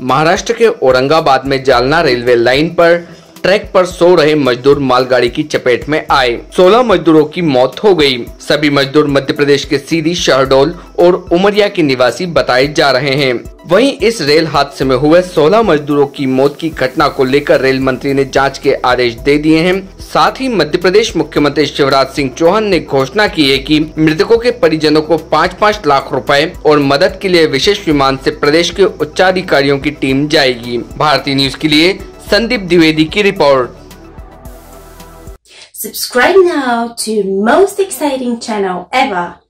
महाराष्ट्र के औरंगाबाद में Jalna railway line पर ट्रैक पर सो रहे मजदूर मालगाड़ी की चपेट में आए। 16 मजदूरों की मौत हो गई। सभी मजदूर मध्य प्रदेश के सीधी, शहडोल और उमरिया के निवासी बताए जा रहे हैं। वहीं इस रेल हादसे में हुए 16 मजदूरों की मौत की घटना को लेकर रेल मंत्री ने जांच के आदेश दे दिए हैं। साथ ही मध्य प्रदेश मुख्यमंत्री शिवराज सिंह चौहान ने घोषणा की है कि मृतकों के परिजनों को 5-5 लाख रुपए और मदद के लिए विशेष विमान से प्रदेश के उच्चाधिकारियों की टीम जाएगी। भारतीय न्यूज के लिए संदीप द्विवेदी की report. Subscribe now to most exciting channel ever.